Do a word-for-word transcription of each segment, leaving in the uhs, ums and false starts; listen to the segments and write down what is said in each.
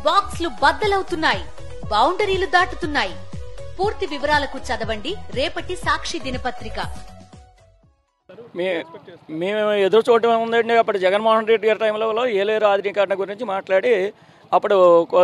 బాక్స్లు బద్దలవుతున్నాయి, బౌండరీలు దాటుతున్నాయి. పూర్తి వివరాలకు చదవండి రేపటి సాక్షి దినపత్రిక. మేము ఎదురు చూడటం ఉందండి. అప్పుడు జగన్మోహన్ రెడ్డి గారి టైంలో ఏలేరు ఆధునీకరణ గురించి మాట్లాడి అప్పుడు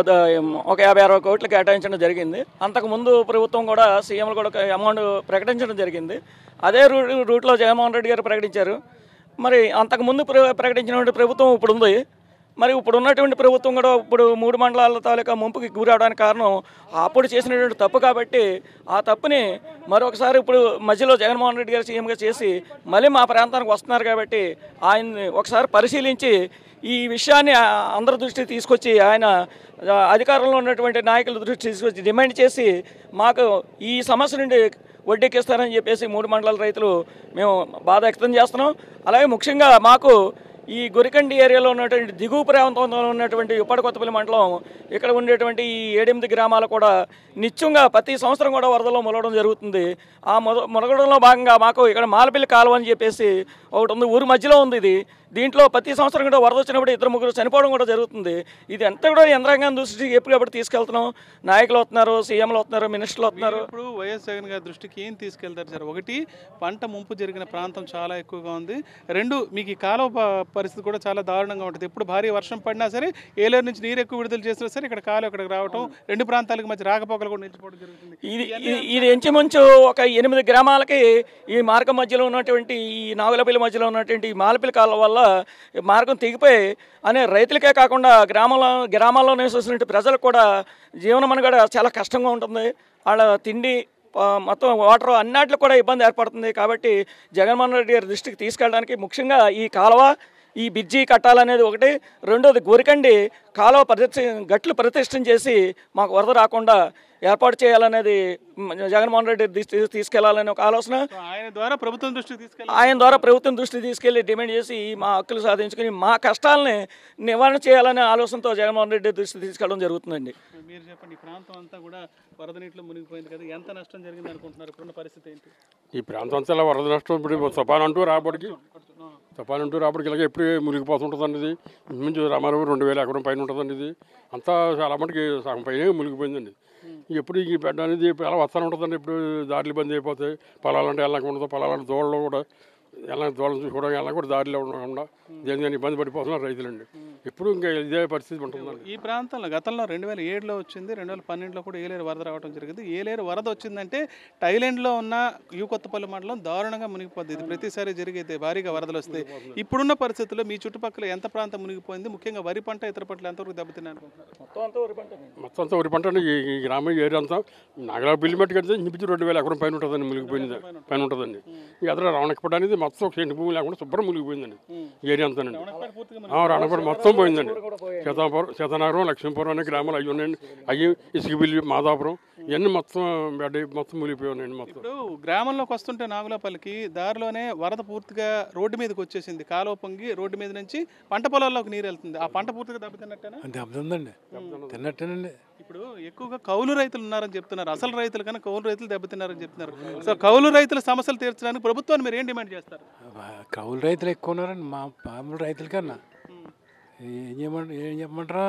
ఒక యాభై అరవై కోట్లు కేటాయించడం జరిగింది. అంతకుముందు ప్రభుత్వం కూడా సీఎంలు కూడా అమౌంట్ ప్రకటించడం జరిగింది. అదే రూ రూట్లో జగన్మోహన్ రెడ్డి గారు ప్రకటించారు. మరి అంతకుముందు ప్ర ప్రకటించినటువంటి ప్రభుత్వం ఇప్పుడు ఉంది. మరి ఇప్పుడు ఉన్నటువంటి ప్రభుత్వం కూడా ఇప్పుడు మూడు మండలాల తాలూకా ముంపుకి గురవడానికి కారణం అప్పుడు చేసినటువంటి తప్పు. కాబట్టి ఆ తప్పుని మరొకసారి ఇప్పుడు మధ్యలో జగన్మోహన్ రెడ్డి గారు సీఎంగా చేసి మళ్ళీ మా ప్రాంతానికి వస్తున్నారు. కాబట్టి ఆయన్ని ఒకసారి పరిశీలించి ఈ విషయాన్ని అందరి దృష్టికి తీసుకొచ్చి ఆయన అధికారంలో ఉన్నటువంటి నాయకుల దృష్టి తీసుకొచ్చి డిమాండ్ చేసి మాకు ఈ సమస్య నుండి వడ్డెక్కిస్తారని చెప్పేసి మూడు మండలాల రైతులు మేము బాధ వ్యక్తం చేస్తున్నాం. అలాగే ముఖ్యంగా మాకు ఈ గొరికండి ఏరియాలో ఉన్నటువంటి దిగువ ప్రాంతంలో ఉన్నటువంటి ఉప్పడి కొత్తపల్లి మండలం ఇక్కడ ఉండేటువంటి ఈ ఏడెనిమిది గ్రామాలు కూడా నిత్యంగా ప్రతి సంవత్సరం కూడా వరదలో మొలగడం జరుగుతుంది. ఆ మొద మొలగడంలో భాగంగా మాకు ఇక్కడ మాలపల్లి కాలువ అని చెప్పేసి ఒకటి ఉంది, ఊరు మధ్యలో ఉంది. ఇది దీంట్లో ప్రతి సంవత్సరం కూడా వరద వచ్చినప్పుడు ఇద్దరు ముగ్గురు చనిపోవడం కూడా జరుగుతుంది. ఇది అంతా కూడా యంత్రాంగం దృష్టికి ఎప్పటికప్పుడు తీసుకెళ్తున్నాం. నాయకులు వస్తున్నారు, సీఎంలు వస్తున్నారు, మినిస్టర్లు వస్తున్నారు. ఇప్పుడు వైఎస్ జగన్ గారి దృష్టికి ఏం తీసుకెళ్తారు సార్? ఒకటి, పంట ముంపు జరిగిన ప్రాంతం చాలా ఎక్కువగా ఉంది. రెండు, మీకు ఈ కాలువ పరిస్థితి కూడా చాలా దారుణంగా ఉంటుంది. ఎప్పుడు భారీ వర్షం పడినా సరే, ఏలేరు నుంచి నీరు ఎక్కువ విడుదల చేసినా సరే ఇక్కడ కాలువ ఇక్కడికి రావడం, రెండు ప్రాంతాలకు మధ్య రాకపోకలు కూడా నిలిచిపోవడం జరుగుతుంది. ఇది ఇది ఇంచుమించు ఒక ఎనిమిది గ్రామాలకి ఈ మార్గం మధ్యలో ఉన్నటువంటి ఈ నాగులపల్లి మధ్యలో ఉన్నటువంటి ఈ మాలపల్లి కాలువ వల్ల మార్గం తెగిపోయి అనే రైతులకే కాకుండా గ్రామంలో గ్రామాల్లో నివసిస్తున్న ప్రజలకు కూడా జీవనం కూడా చాలా కష్టంగా ఉంటుంది. వాళ్ళ తిండి మొత్తం వాటర్ అన్నింటిలో కూడా ఇబ్బంది ఏర్పడుతుంది. కాబట్టి జగన్మోహన్ రెడ్డి గారి దృష్టికి తీసుకెళ్ళడానికి ముఖ్యంగా ఈ కాలువ, ఈ బ్రిడ్జి కట్టాలనేది ఒకటి. రెండోది గోరికండి కాలువ ప్రతిష్ఠ గట్లు ప్రతిష్టం చేసి మాకు వరద రాకుండా ఏర్పాటు చేయాలనేది జగన్మోహన్ రెడ్డి దృష్టి తీసుకెళ్లాలనే ఒక ఆలోచన. ఆయన ద్వారా ప్రభుత్వం దృష్టికి తీసుకెళ్ళి ఆయన ద్వారా ప్రభుత్వం దృష్టికి తీసుకెళ్లి డిమాండ్ చేసి మా హక్కులు సాధించుకుని మా కష్టాలని నివారణ చేయాలనే ఆలోచనతో జగన్మోహన్ రెడ్డి దృష్టికి తీసుకెళ్ళడం జరుగుతుందండి. మీరు చెప్పండి, ఈ ప్రాంతం అంతా కూడా వరద నీటిలో మునిగిపోయింది కదా, ఎంత నష్టం జరిగింది అనుకుంటున్నారు? ఇప్పుడున్న పరిస్థితి ఏంటి? ఈ ప్రాంతం అంతా వరద నష్టం ఇప్పుడు సపాన్ అంటూ రాబడికి సపాన్ అంటూ రాబడికి ఇలాగ ఎప్పుడు మునిగిపోతుంటుందండి. ఇది ఇంచుమించు రామారావు రెండు వేల ఎకరం పైన ఉంటుందండి. ఇది అంతా చాలా మటుకి సగం పైన మునిగిపోయిందండి. ఎప్పుడు ఈ బెడ్ అనేది ఎలా వస్తూనే ఉంటుందండి. ఇప్పుడు దారులు బంద్ అయిపోతాయి, పొలాలంటే వెళ్ళక ఉండదు, పొలాలంటే దోళ్ళలో కూడా ఎలా దోళం చూసుకోవడం ఎలా కూడా దారిలో ఉండకుండా దేని ఇబ్బంది పడిపోతున్నారు రైతులండి. ఎప్పుడు ఇంకా ఇదే పరిస్థితి ఉంటుందండి. ఈ ప్రాంతంలో గతంలో రెండు వేల ఏడులో వచ్చింది, రెండు వేల పన్నెండులో కూడా ఏలేరు వరద రావడం జరిగింది. ఏలేరు వరద వచ్చిందంటే థాయిలాండ్లో ఉన్న యూ కొత్తపల్లి మండలం దారుణంగా మునిగిపోద్ది. ఇది ప్రతిసారి జరిగేది, భారీగా వరదలు వస్తాయి. ఇప్పుడున్న పరిస్థితుల్లో మీ చుట్టుపక్కల ఎంత ప్రాంతం మునిగిపోయింది? ముఖ్యంగా వరి పంట, ఇతర పంటలు ఎంతవరకు దెబ్బతిన్నాయి అనుకుంటున్నారు? మొత్తం అంతా వరి పంట అండి. ఈ గ్రామం ఏరియా అంతా నాగలా బిల్లు మట్టుకంటే ఇంచుమించు రెండు వేల ఎకరం పైన ఉంటుందండి, మునిగిపోయింది పైన ఉంటుందండి. ఈ అదన రావణకపడ అనేది మొత్తం సెంటు భూమి లేకుండా శుభ్రం మునిగిపోయిందండి ఏరియా అంతానండి. రావణకపడ మొత్తం పోయిందండి. సీతాపురం, సీతానగరం, లక్ష్మీపురం అనే గ్రామాలు అవి ఉన్నాయండి. అవి ఇసుకబిల్లి, మాదాపురం ఇవన్నీ మొత్తం బెడ్ మొత్తం మునిగిపోయి ఉన్నాయండి. మొత్తం ఇప్పుడు గ్రామంలోకి వస్తుంటే నాగులపల్లికి దారిలోనే వరద పూర్తిగా రోడ్డు మీదకి వచ్చేసింది. కాలువ పొంగి రోడ్డు మీద నుంచి పంట పొలాల్లోకి నీరు వెళ్తుంది. ఆ పంట పూర్తిగా దెబ్బతిన్నట్టేనా? దెబ్బతిందండి, తిన్నట్టేనండి. ఇప్పుడు ఎక్కువగా కౌలు రైతులు ఉన్నారని చెప్తున్నారు. అసలు రైతులు కన్నా కౌలు రైతులు దెబ్బతిన్నారని చెప్తున్నారు. సో కౌలు రైతుల సమస్యలు తీర్చడానికి ప్రభుత్వాన్ని మీరు ఏం డిమాండ్ చేస్తారు? కౌలు రైతులు ఎక్కువ ఉన్నారండి మా మామూలు రైతుల కన్నా. ఏం చేయమంటారు ఏం చెప్పమంటారా?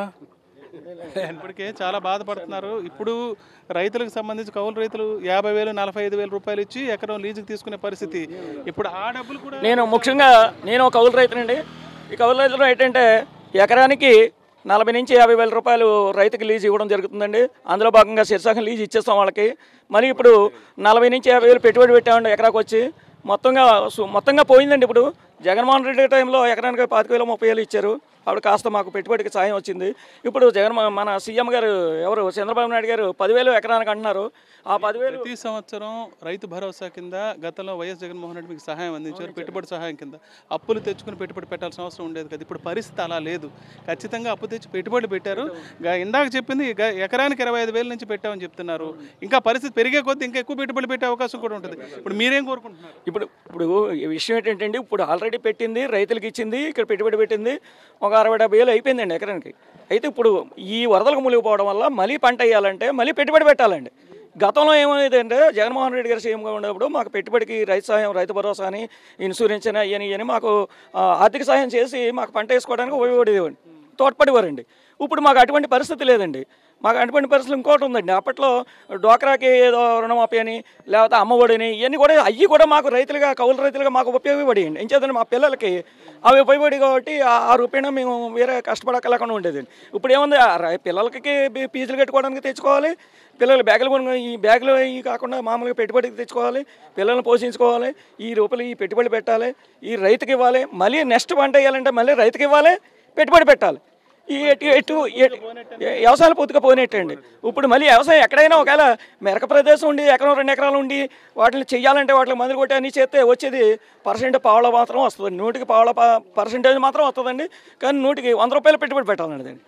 ఇప్పటికే చాలా బాధపడుతున్నారు. ఇప్పుడు రైతులకు సంబంధించి కౌలు రైతులు యాభై వేలు నలభై ఐదు వేల రూపాయలు ఇచ్చి ఎకరం లీజుకి తీసుకునే పరిస్థితి. ఇప్పుడు ఆ డబ్బులు కూడా నేను ముఖ్యంగా నేను కౌలు రైతునండి. ఈ కౌలు రైతులు ఏంటంటే ఎకరానికి నలభై నుంచి యాభై వేల రూపాయలు రైతుకి లీజు ఇవ్వడం జరుగుతుందండి. అందులో భాగంగా శీర్షాకం లీజు ఇచ్చేస్తాం వాళ్ళకి. మరి ఇప్పుడు నలభై నుంచి యాభై వేలు పెట్టుబడి పెట్టామండి ఎకరాకు వచ్చి. మొత్తంగా మొత్తంగా పోయిందండి. ఇప్పుడు జగన్మోహన్ రెడ్డి టైంలో ఎకరానికి పాతిక వేలు ముప్పై వేలు ఇచ్చారు. అప్పుడు కాస్త మాకు పెట్టుబడికి సాయం వచ్చింది. ఇప్పుడు జగన్ మన సీఎం గారు ఎవరు చంద్రబాబు నాయుడు గారు పదివేలు ఎకరానికి అంటున్నారు. ఆ పదివేలు ప్రతి సంవత్సరం రైతు భరోసా కింద గతంలో వైఎస్ జగన్మోహన్ రెడ్డి మీకు సహాయం అందించారు, పెట్టుబడి సహాయం కింద. అప్పులు తెచ్చుకుని పెట్టుబడి పెట్టాల్సిన అవసరం ఉండేది కదా. ఇప్పుడు పరిస్థితి అలా లేదు. ఖచ్చితంగా అప్పు తెచ్చి పెట్టుబడి పెట్టారు. ఇందాక చెప్పింది ఎకరానికి ఇరవై ఐదు వేల నుంచి పెట్టామని చెప్తున్నారు. ఇంకా పరిస్థితి పెరిగే కొద్దీ ఇంకా ఎక్కువ పెట్టుబడి పెట్టే అవకాశం కూడా ఉంటుంది. ఇప్పుడు మీరేం కోరుకుంటున్నారు? ఇప్పుడు ఇప్పుడు ఈ విషయం ఏంటంటే ఇప్పుడు ఆల్రెడీ పెట్టింది రైతులకు ఇచ్చింది, ఇక్కడ పెట్టుబడి పెట్టింది ఒక అరవై డెబ్బై వేలు అయిపోయిందండి ఎకరానికి. అయితే ఇప్పుడు ఈ వరదలకు మునిగిపోవడం వల్ల మళ్ళీ పంట వేయాలంటే మళ్ళీ పెట్టుబడి పెట్టాలండి. గతంలో ఏమైంది అంటే జగన్మోహన్ రెడ్డి గారు సీఎంగా ఉన్నప్పుడు మాకు పెట్టుబడికి రైతు సాయం, రైతు భరోసా అని, ఇన్సూరెన్స్ అని, అని అని మాకు ఆర్థిక సాయం చేసి మాకు పంట వేసుకోవడానికి ఉపయోగపడేవాడి తోడ్పడేవారండి. ఇప్పుడు మాకు అటువంటి పరిస్థితి లేదండి. మాకు అటువంటి పరిస్థితులు ఇంకోటి ఉందండి. అప్పట్లో డోక్రాకి ఏదో రుణమాఫీ అని లేకపోతే అమ్మఒడిని ఇవన్నీ కూడా అవి కూడా మాకు రైతులుగా కౌలు రైతులుగా మాకు ఉపయోగపడేయండి. ఏం చేద్దండి మా పిల్లలకి అవి ఉపయోగపడి కాబట్టి ఆ రూపేణ మేము వేరే కష్టపడక్కలేకుండా ఉండేదండి. ఇప్పుడు ఏముంది పిల్లలకి ఫీజులు కట్టుకోవడానికి తెచ్చుకోవాలి, పిల్లలు బ్యాగులు కొను ఈ బ్యాగులు ఇవి కాకుండా మామూలుగా పెట్టుబడికి తెచ్చుకోవాలి, పిల్లల్ని పోషించుకోవాలి, ఈ రూపాయలు ఈ పెట్టుబడి పెట్టాలి, ఈ రైతుకి ఇవ్వాలి, మళ్ళీ నెక్స్ట్ పంట వేయాలంటే మళ్ళీ రైతుకి ఇవ్వాలి, పెట్టుబడి పెట్టాలి. ఈ ఎటు ఎటు వ్యవసాయాలు పూర్తిగా పోయినట్టండి. ఇప్పుడు మళ్ళీ వ్యవసాయం ఎక్కడైనా ఒకవేళ మెరక ప్రదేశం ఉండి ఎకరం రెండు ఎకరాలు ఉండి వాటిని చెయ్యాలంటే వాటికి మందులు కొట్టి అన్నీ చేస్తే వచ్చేది పర్సెంట్ పావుల మాత్రం వస్తుంది, నూటికి పావుల పర్సెంటేజ్ మాత్రం వస్తుందండి. కానీ నూటికి వంద రూపాయలు పెట్టుబడి పెట్టాలండి.